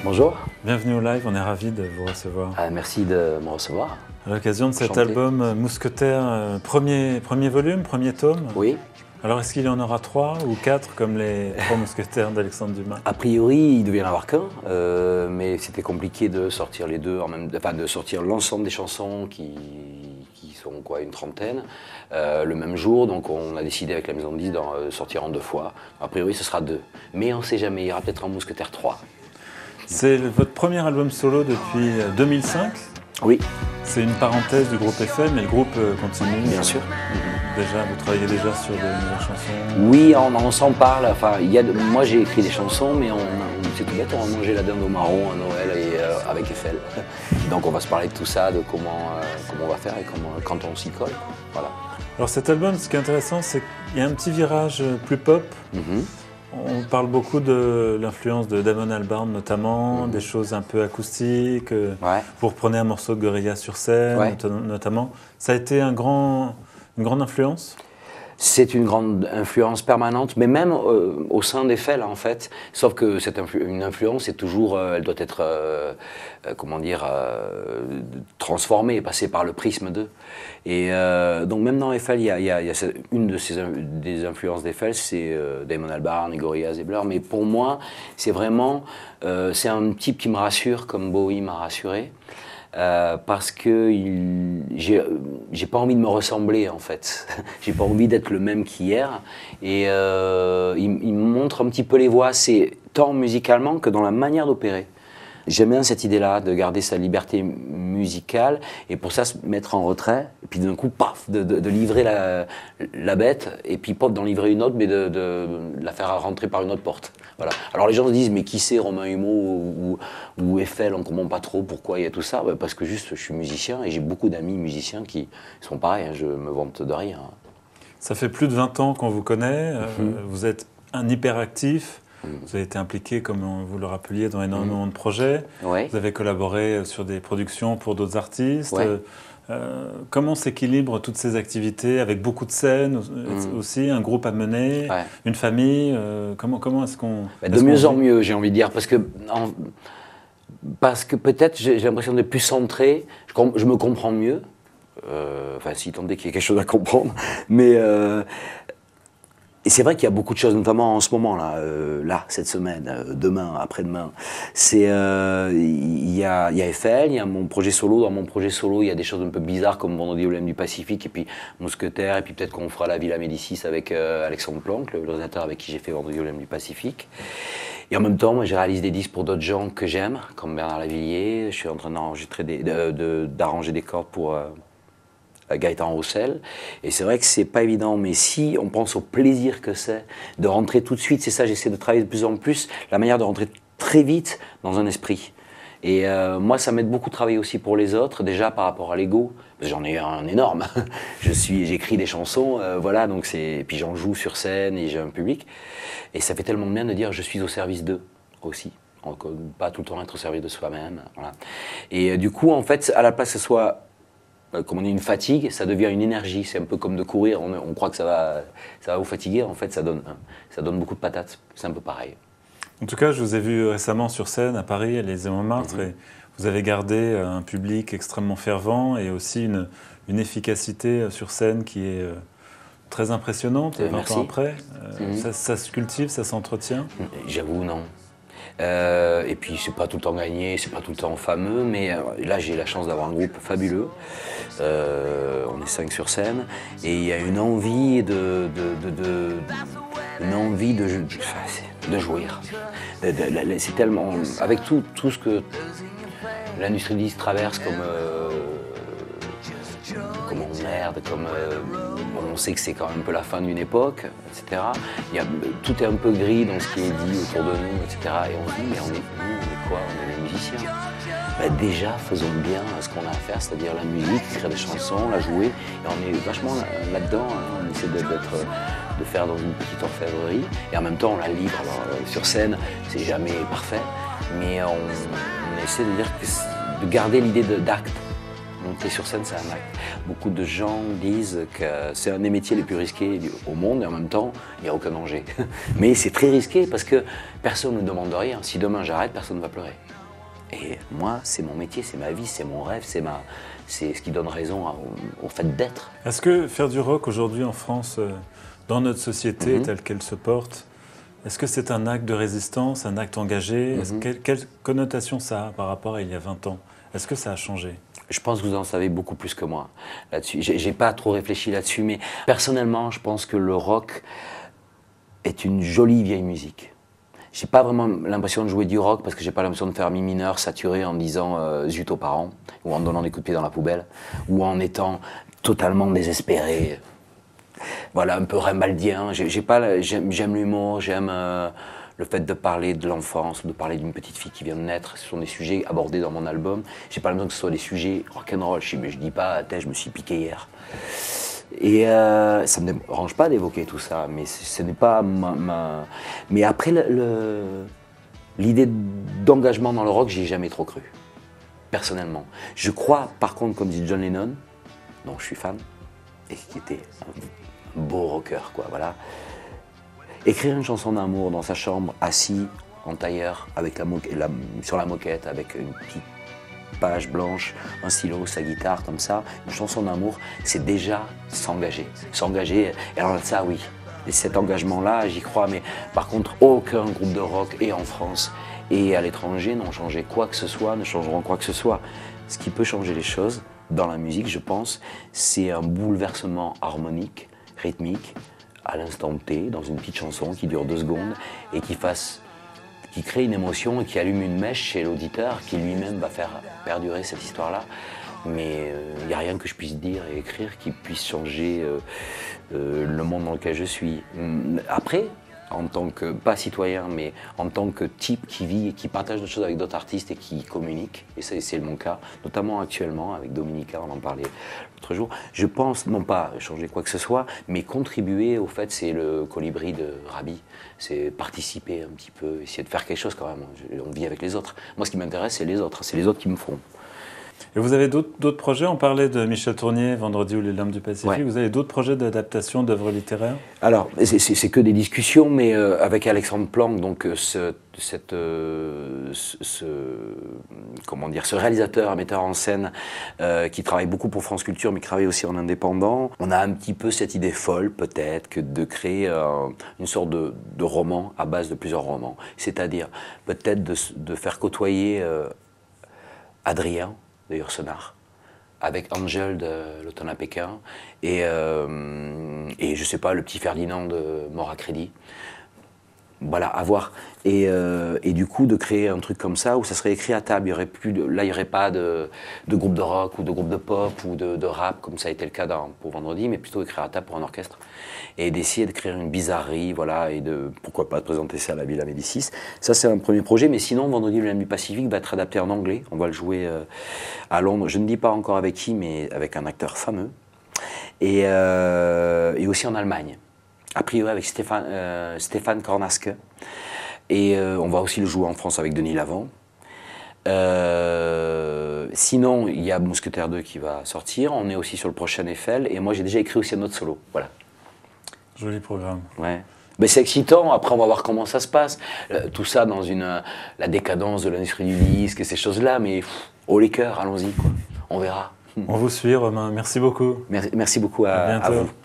Bonjour. Bienvenue au live, on est ravis de vous recevoir. Merci de me recevoir. À l'occasion de cet Enchanté. album Mousquetaires, premier volume, premier tome. Oui. Alors est-ce qu'il y en aura 3 ou 4 comme les 3 mousquetaires d'Alexandre Dumas? A priori, il devait y en avoir qu'un, mais c'était compliqué de sortir les deux, de sortir l'ensemble des chansons qui sont quoi, une trentaine, le même jour. Donc on a décidé avec la maison de disques d'en sortir en 2 fois. A priori, ce sera 2. Mais on ne sait jamais, il y aura peut-être un Mousquetaire 3. C'est votre premier album solo depuis 2005. Oui. C'est une parenthèse du groupe Eiffel, mais le groupe continue. Bien sûr. Déjà, vous travaillez déjà sur de nouvelles chansons? Oui, on s'en parle. Enfin, moi j'ai écrit des chansons, mais c'est tout bête, on a mangé la dinde au marron à Noël avec Eiffel. Donc on va se parler de tout ça, de comment on va faire et quand on s'y colle. Voilà. Alors cet album, ce qui est intéressant, c'est qu'il y a un petit virage plus pop. On parle beaucoup de l'influence de Damon Albarn notamment, des choses un peu acoustiques. Ouais. Vous reprenez un morceau de Gorillaz sur scène, Ouais. notamment. Ça a été une grande influence? C'est une grande influence permanente, mais même au sein d'Eiffel en fait. Sauf que une influence, c'est toujours, elle doit être, transformée, passée par le prisme d'eux. Et donc même dans Eiffel, il y a une des influences d'Eiffel, c'est Damon Albarn et Gorillaz et Blur. Mais pour moi, c'est vraiment, c'est un type qui me rassure, comme Bowie m'a rassuré. Parce que j'ai pas envie de me ressembler en fait. J'ai pas envie d'être le même qu'hier. Et il me montre un petit peu les voies, c'est tant musicalement que dans la manière d'opérer. J'aime bien cette idée-là, de garder sa liberté musicale et pour ça se mettre en retrait, et puis d'un coup, paf, de livrer la bête, et puis pop d'en livrer une autre, mais de la faire rentrer par une autre porte. Voilà. Alors les gens se disent, mais qui c'est Romain Humeau ou Eiffel, on ne comprend pas trop pourquoi il y a tout ça. Parce que juste, je suis musicien et j'ai beaucoup d'amis musiciens qui sont pareils, hein, je me vante de rien. Ça fait plus de 20 ans qu'on vous connaît, vous êtes un hyperactif. Vous avez été impliqué, comme vous le rappeliez, dans énormément de projets. Ouais. Vous avez collaboré sur des productions pour d'autres artistes. Ouais. Comment s'équilibrent toutes ces activités avec beaucoup de scènes aussi, un groupe à mener, une famille? Comment est-ce qu'on... De mieux en mieux, j'ai envie de dire, parce que peut-être j'ai l'impression d'être plus centré, je me comprends mieux. Enfin, si tant est qu'il y a quelque chose à comprendre, mais... Et c'est vrai qu'il y a beaucoup de choses, notamment en ce moment, là cette semaine, demain, après-demain. Il y a Eiffel, il y a mon projet solo. Dans mon projet solo, il y a des choses un peu bizarres comme Vendredi au Lemme du Pacifique, et puis Mousquetaires, et puis peut-être qu'on fera la Villa Médicis avec Alexandre Planck, le réalisateur avec qui j'ai fait Vendredi au Lemme du Pacifique. Et en même temps, moi, je réalise des disques pour d'autres gens que j'aime, comme Bernard Lavilliers. Je suis en train d'arranger des cordes pour... Gaëtan Roussel, et c'est vrai que c'est pas évident, mais si on pense au plaisir que c'est de rentrer tout de suite, c'est ça, j'essaie de travailler de plus en plus, la manière de rentrer très vite dans un esprit. Et moi, ça m'aide beaucoup de travailler aussi pour les autres, déjà par rapport à l'ego, parce que j'en ai un énorme, j'écris des chansons, voilà, donc et puis j'en joue sur scène et j'ai un public, et ça fait tellement de bien de dire je suis au service d'eux aussi. Pas tout le temps être au service de soi-même, voilà. Et du coup, en fait, à la place que ce soit comme on dit, une fatigue, ça devient une énergie. C'est un peu comme de courir, on croit que ça va vous fatiguer, en fait ça donne beaucoup de patates, c'est un peu pareil. En tout cas, je vous ai vu récemment sur scène à Paris, à l'Élysée Montmartre, et vous avez gardé un public extrêmement fervent et aussi une efficacité sur scène qui est très impressionnante 20 ans après. Ça se cultive, ça s'entretient? J'avoue, non. Et puis c'est pas tout le temps gagné, c'est pas tout le temps fameux, mais là j'ai la chance d'avoir un groupe fabuleux. On est 5 sur scène et il y a une envie de jouir. C'est tellement avec tout ce que l'industrie du disque traverse comme emmerde, on sait que c'est quand même un peu la fin d'une époque, etc. Tout est un peu gris dans ce qui est dit autour de nous, etc. Et on se dit, mais on est quoi? On est des musiciens. Déjà, faisons bien ce qu'on a à faire, c'est-à-dire la musique, écrire des chansons, la jouer. Et on est vachement là-dedans, hein. On essaie de faire dans une petite orfèvrerie. Et en même temps, on la livre. Alors, sur scène, c'est jamais parfait, mais on essaie de dire de garder l'idée d'acte. Monter sur scène, c'est un acte. Beaucoup de gens disent que c'est un des métiers les plus risqués au monde et en même temps, il n'y a aucun danger. Mais c'est très risqué parce que personne ne demande rien. Si demain j'arrête, personne ne va pleurer. Et moi, c'est mon métier, c'est ma vie, c'est mon rêve, c'est ce qui donne raison au fait d'être. Est-ce que faire du rock aujourd'hui en France, dans notre société telle qu'elle se porte, est-ce que c'est un acte de résistance, un acte engagé? Quelle connotation ça a par rapport à il y a 20 ans? Est-ce que ça a changé? Je pense que vous en savez beaucoup plus que moi là-dessus. J'ai pas trop réfléchi là-dessus, mais personnellement, je pense que le rock est une jolie vieille musique. J'ai pas vraiment l'impression de jouer du rock parce que j'ai pas l'impression de faire mi mineur saturé en disant zut aux parents, ou en donnant des coups de pied dans la poubelle, ou en étant totalement désespéré. Voilà, un peu rimbaldien. J'aime l'humour, j'aime le fait de parler de l'enfance, de parler d'une petite fille qui vient de naître. Ce sont des sujets abordés dans mon album. J'ai pas l'impression que ce soit des sujets rock'n'roll. Je dis pas, je me suis piqué hier. Et ça ne me dérange pas d'évoquer tout ça, mais ce n'est pas ma... Mais après, l'idée d'engagement dans le rock, j'y ai jamais trop cru, personnellement. Je crois, par contre, comme dit John Lennon, dont je suis fan, et qui était un beau rocker, quoi, voilà. Écrire une chanson d'amour dans sa chambre, assis en tailleur, avec sur la moquette, avec une petite page blanche, un stylo, sa guitare, comme ça, une chanson d'amour, c'est déjà s'engager. S'engager, et alors ça, oui. Et cet engagement-là, j'y crois, mais par contre, aucun groupe de rock, et en France, et à l'étranger, n'ont changé quoi que ce soit, ne changeront quoi que ce soit. Ce qui peut changer les choses, dans la musique, je pense, c'est un bouleversement harmonique, rythmique, à l'instant T, dans une petite chanson qui dure 2 secondes, et qui crée une émotion et qui allume une mèche chez l'auditeur qui lui-même va faire perdurer cette histoire-là. Mais il n'y a rien que je puisse dire et écrire qui puisse changer le monde dans lequel je suis. Après, en tant que, pas citoyen, mais en tant que type qui vit et qui partage des choses avec d'autres artistes et qui communique, et c'est mon cas, notamment actuellement avec Dominica, on en parlait l'autre jour, je pense, non pas changer quoi que ce soit, mais contribuer au fait, c'est le colibri de Rabi, c'est participer un petit peu, essayer de faire quelque chose quand même, on vit avec les autres. Moi ce qui m'intéresse c'est les autres qui me font. Et vous avez d'autres projets? On parlait de Michel Tournier, Vendredi ou les Larmes du Pacifique. Ouais. Vous avez d'autres projets d'adaptation d'œuvres littéraires? Alors, c'est que des discussions, mais avec Alexandre Planck, donc ce réalisateur, un metteur en scène qui travaille beaucoup pour France Culture, mais qui travaille aussi en indépendant. On a un petit peu cette idée folle, peut-être, que de créer une sorte de roman à base de plusieurs romans. C'est-à-dire, peut-être de faire côtoyer Adrien, de Yourcenar, avec Angel de L'Automne à Pékin, et je sais pas, le petit Ferdinand de Mort à crédit. Voilà, à voir. Et du coup, de créer un truc comme ça, où ça serait écrit à table, là, il n'y aurait pas de groupe de rock, ou de groupe de pop, ou de rap, comme ça a été le cas pour Vendredi, mais plutôt écrire à table pour un orchestre. Et d'essayer de créer une bizarrerie, voilà, et pourquoi pas, de présenter ça à la Villa Médicis. Ça, c'est un premier projet, mais sinon, Vendredi, le Lame du Pacifique va être adapté en anglais. On va le jouer à Londres. Je ne dis pas encore avec qui, mais avec un acteur fameux. Et aussi en Allemagne. A priori avec Stéphane Kornaske. Et on va aussi le jouer en France avec Denis Lavant. Sinon, il y a Mousquetaire 2 qui va sortir. On est aussi sur le prochain Eiffel. Et moi, j'ai déjà écrit aussi un autre solo. Voilà. Joli programme. Ouais. Mais c'est excitant. Après, on va voir comment ça se passe. Tout ça dans la décadence de l'industrie du disque et ces choses-là. Mais haut les cœurs, allons-y, quoi. On verra. On vous suit, Romain. Merci beaucoup. Merci beaucoup à vous.